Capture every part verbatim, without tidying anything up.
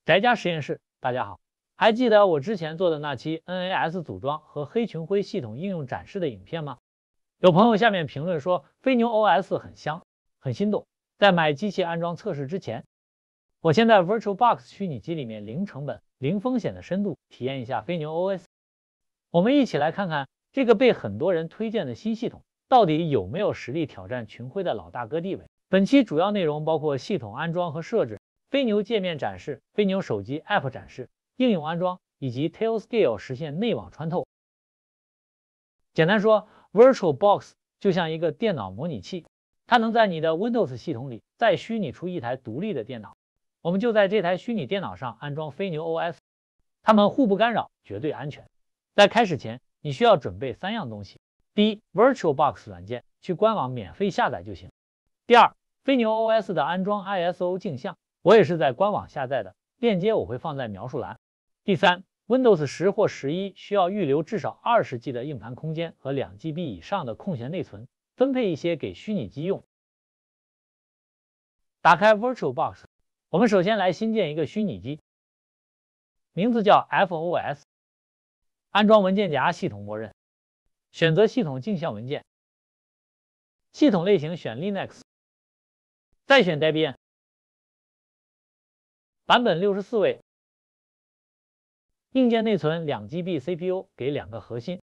宅家实验室，大家好，还记得我之前做的那期 N A S 组装和黑群晖系统应用展示的影片吗？有朋友下面评论说飞牛 O S 很香，很心动。在买机器安装测试之前，我先在 VirtualBox 虚拟机里面零成本、零风险的深度体验一下飞牛 O S。我们一起来看看这个被很多人推荐的新系统到底有没有实力挑战群晖的老大哥地位。本期主要内容包括系统安装和设置、飞牛界面展示、飞牛手机 App 展示、应用安装以及 Tailscale 实现内网穿透。简单说 ，VirtualBox 就像一个电脑模拟器，它能在你的 Windows 系统里再虚拟出一台独立的电脑。我们就在这台虚拟电脑上安装飞牛 O S， 它们互不干扰，绝对安全。在开始前，你需要准备三样东西：第一 ，VirtualBox 软件，去官网免费下载就行；第二，飞牛 O S 的安装 I S O 镜像，我也是在官网下载的，链接我会放在描述栏。第三 ，Windows 十或十一需要预留至少二十 G 的硬盘空间和两 G B 以上的空闲内存，分配一些给虚拟机用。打开 VirtualBox， 我们首先来新建一个虚拟机，名字叫 F O S， 安装文件夹系统默认，选择系统镜像文件，系统类型选 Linux， 再选 Debian， 版本六十四位，硬件内存两 G B C P U 给两个核心。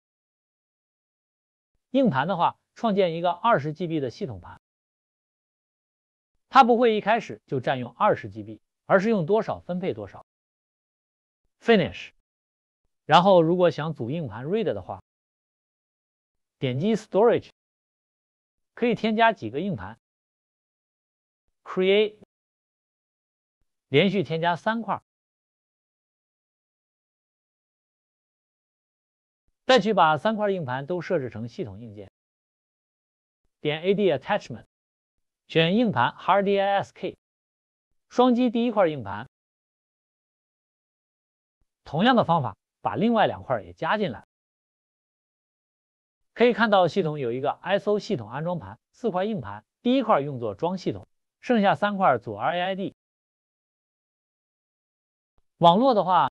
硬盘的话，创建一个二十 G B 的系统盘，它不会一开始就占用二十 G B， 而是用多少分配多少。Finish， 然后如果想组硬盘 RAID 的话，点击 Storage， 可以添加几个硬盘。Create， 连续添加三块。再去把三块硬盘都设置成系统硬件，点 A D Attachment， 选硬盘 Hard Disk， 双击第一块硬盘，同样的方法把另外两块也加进来。可以看到系统有一个 I S O 系统安装盘，四块硬盘，第一块用作装系统，剩下三块组 R A I D。网络的话，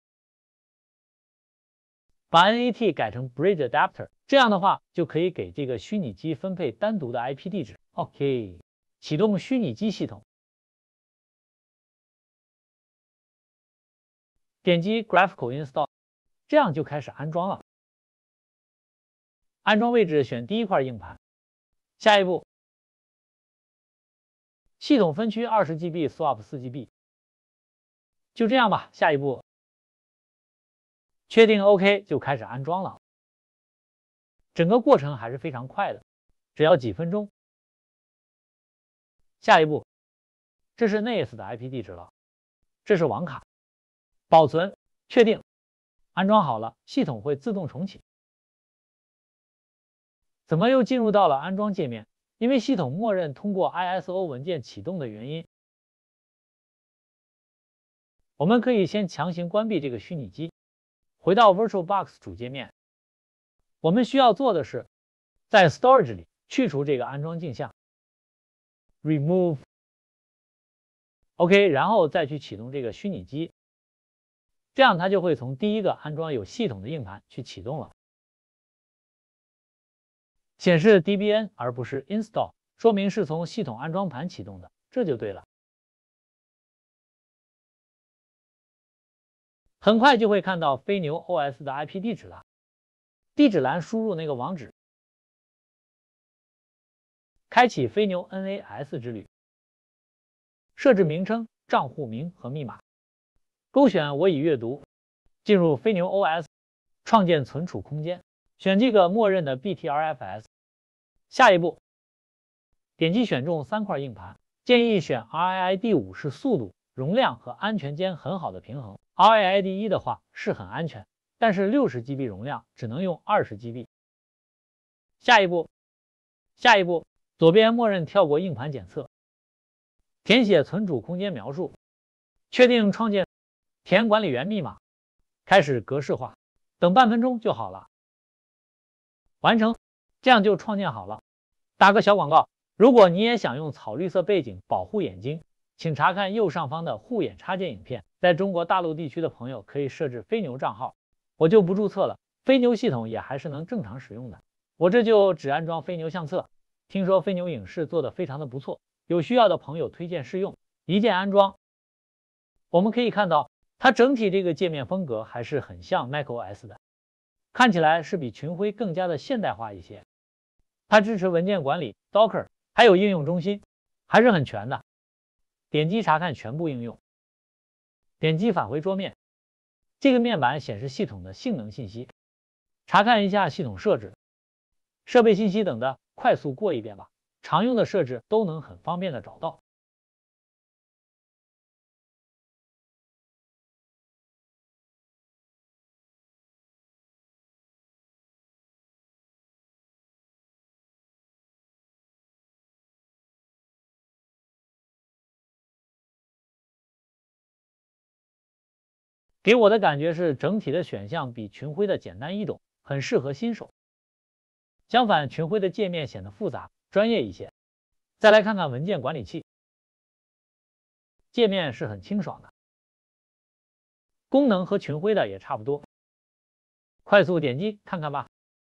把 N A T 改成 Bridge Adapter， 这样的话就可以给这个虚拟机分配单独的 I P 地址。OK， 启动虚拟机系统，点击 Graphical Install， 这样就开始安装了。安装位置选第一块硬盘。下一步，系统分区 二十 G B swap 四 G B， 就这样吧。下一步，确定 OK 就开始安装了。整个过程还是非常快的，只要几分钟。下一步，这是 N A S 的 I P 地址了，这是网卡。保存，确定，安装好了，系统会自动重启。怎么又进入到了安装界面？因为系统默认通过 I S O 文件启动的原因，我们可以先强行关闭这个虚拟机，回到 VirtualBox 主界面。我们需要做的是，在 Storage 里去除这个安装镜像 ，Remove， OK， 然后再去启动这个虚拟机，这样它就会从第一个安装有系统的硬盘去启动了。显示 D B N 而不是 Install， 说明是从系统安装盘启动的，这就对了。很快就会看到飞牛 O S 的 I P 地址了，地址栏输入那个网址，开启飞牛 N A S 之旅，设置名称、账户名和密码，勾选我已阅读，进入飞牛 O S， 创建存储空间，选这个默认的 B T R F S。下一步，点击选中三块硬盘，建议选 R A I D 五是速度、容量和安全间很好的平衡。R A I D 一的话是很安全，但是 六十 G B 容量只能用二十 G B。下一步，下一步，左边默认跳过硬盘检测，填写存储空间描述，确定创建，填管理员密码，开始格式化，等半分钟就好了。完成，这样就创建好了。打个小广告，如果你也想用草绿色背景保护眼睛， 请查看右上方的护眼插件影片。在中国大陆地区的朋友可以设置飞牛账号，我就不注册了，飞牛系统也还是能正常使用的。我这就只安装飞牛相册，听说飞牛影视做的非常的不错，有需要的朋友推荐试用，一键安装。我们可以看到，它整体这个界面风格还是很像 macOS 的，看起来是比群晖更加的现代化一些。它支持文件管理、Docker， 还有应用中心，还是很全的。点击查看全部应用，点击返回桌面，这个面板显示系统的性能信息，查看一下系统设置、设备信息等的，快速过一遍吧。常用的设置都能很方便的找到。给我的感觉是整体的选项比群晖的简单易懂，很适合新手。相反，群晖的界面显得复杂、专业一些。再来看看文件管理器，界面是很清爽的，功能和群晖的也差不多。快速点击看看吧。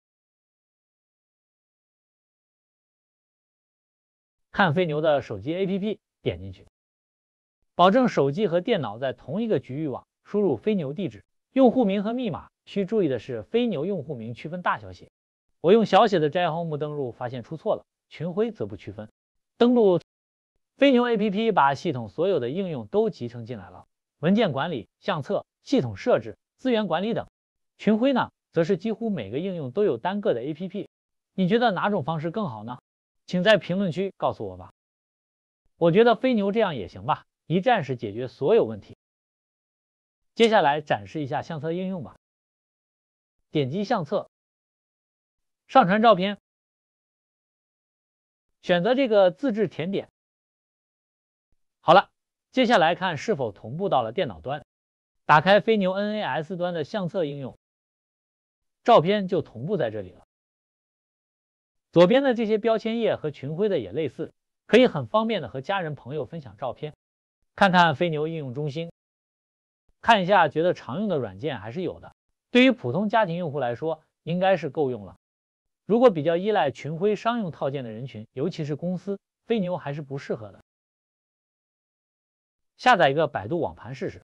看飞牛的手机 A P P， 点进去，保证手机和电脑在同一个局域网。输入飞牛地址，用户名和密码。需注意的是，飞牛用户名区分大小写。我用小写的摘 home 登录，发现出错了，群晖则不区分。登录飞牛 A P P， 把系统所有的应用都集成进来了，文件管理、相册、系统设置、资源管理等。群晖呢，则是几乎每个应用都有单个的 A P P。你觉得哪种方式更好呢？请在评论区告诉我吧。我觉得飞牛这样也行吧，一站式解决所有问题。接下来展示一下相册应用吧。点击相册，上传照片，选择这个自制甜点。好了，接下来看是否同步到了电脑端。打开飞牛 N A S 端的相册应用，照片就同步在这里了。左边的这些标签页和群晖的也类似，可以很方便的和家人朋友分享照片。看看飞牛应用中心。看一下，觉得常用的软件还是有的。对于普通家庭用户来说，应该是够用了。如果比较依赖群晖商用套件的人群，尤其是公司，飞牛还是不适合的。下载一个百度网盘试试。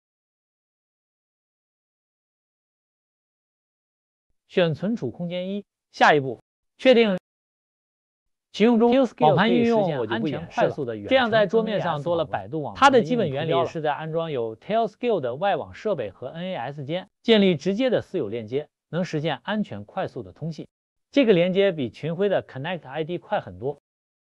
选存储空间一，下一步确定。启用中，网盘应用我就不演示了。这样在桌面上多了百度网盘。它的基本原理是在安装有 Tailscale 的外网设备和 N A S 间建立直接的私有链接，能实现安全快速的通信。这个连接比群晖的 Connect I D 快很多。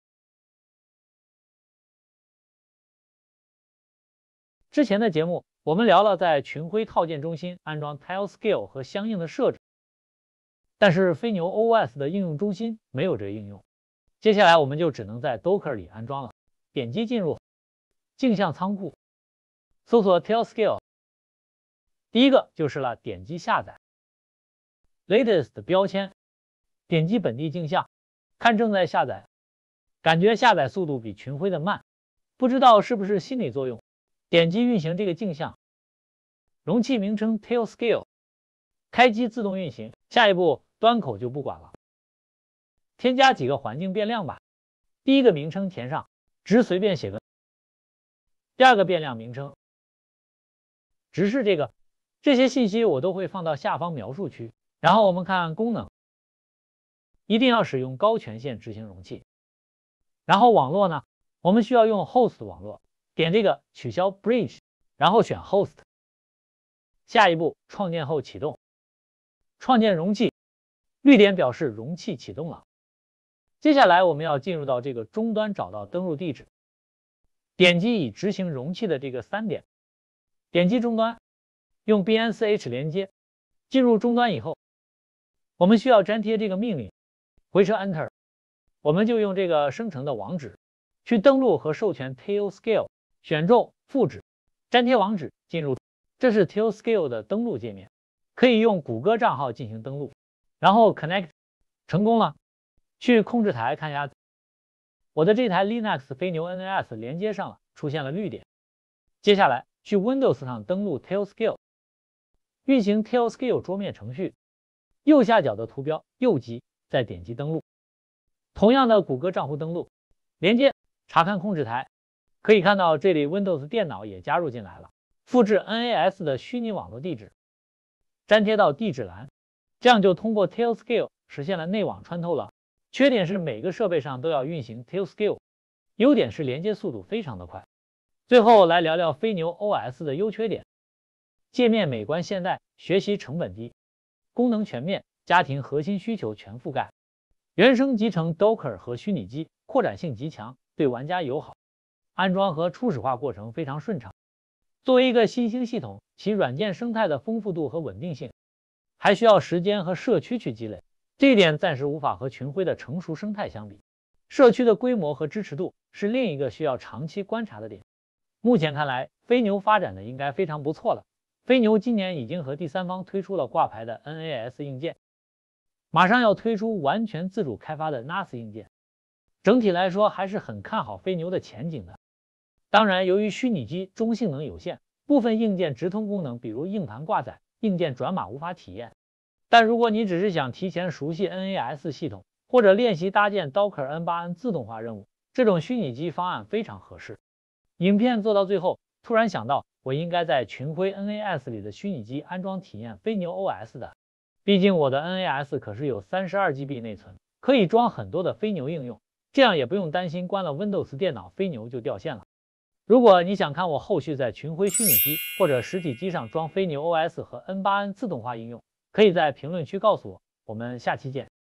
之前的节目我们聊了在群晖套件中心安装 Tailscale 和相应的设置，但是飞牛 O S 的应用中心没有这个应用。接下来我们就只能在 Docker 里安装了。点击进入镜像仓库，搜索 Tailscale， 第一个就是了，点击下载 Latest 的标签，点击本地镜像，看正在下载，感觉下载速度比群晖的慢，不知道是不是心理作用。点击运行这个镜像，容器名称 Tailscale， 开机自动运行。下一步端口就不管了。添加几个环境变量吧，第一个名称填上，值随便写个。第二个变量名称，值是这个，这些信息我都会放到下方描述区。然后我们看功能，一定要使用高权限执行容器。然后网络呢，我们需要用 host 网络，点这个取消 bridge， 然后选 host。下一步创建后启动，创建容器，绿点表示容器启动了。接下来我们要进入到这个终端，找到登录地址，点击已执行容器的这个三点，点击终端，用 B N C H 连接。进入终端以后，我们需要粘贴这个命令，回车 Enter， 我们就用这个生成的网址去登录和授权 Tailscale， 选中复制，粘贴网址进入。这是 Tailscale 的登录界面，可以用谷歌账号进行登录，然后 Connect 成功了。去控制台看一下，我的这台 Linux 飞牛 N A S 连接上了， 出现了绿点。接下来去 Windows 上登录 Tailscale， 运行 Tailscale 桌面程序，右下角的图标右击，再点击登录。同样的谷歌账户登录，连接查看控制台，可以看到这里 Windows 电脑也加入进来了。复制 N A S 的虚拟网络地址，粘贴到地址栏，这样就通过 Tailscale 实现了内网穿透了。缺点是每个设备上都要运行 Tailscale， 优点是连接速度非常的快。最后来聊聊飞牛 O S 的优缺点。界面美观现代，学习成本低，功能全面，家庭核心需求全覆盖。原生集成 Docker 和虚拟机，扩展性极强，对玩家友好。安装和初始化过程非常顺畅。作为一个新兴系统，其软件生态的丰富度和稳定性，还需要时间和社区去积累。这一点暂时无法和群晖的成熟生态相比。社区的规模和支持度是另一个需要长期观察的点。目前看来，飞牛发展的应该非常不错了。飞牛今年已经和第三方推出了挂牌的 N A S 硬件，马上要推出完全自主开发的 N A S 硬件。整体来说还是很看好飞牛的前景的。当然，由于虚拟机中性能有限，部分硬件直通功能，比如硬盘挂载、硬件转码无法体验。但如果你只是想提前熟悉 N A S 系统，或者练习搭建 Docker N 八 N 自动化任务，这种虚拟机方案非常合适。影片做到最后，突然想到我应该在群晖 N A S 里的虚拟机安装体验飞牛 O S 的，毕竟我的 N A S 可是有 三十二 G B 内存，可以装很多的飞牛应用，这样也不用担心关了 Windows 电脑飞牛就掉线了。如果你想看我后续在群晖虚拟机或者实体机上装飞牛 O S 和 N 八 N 自动化应用，可以在评论区告诉我，我们下期见。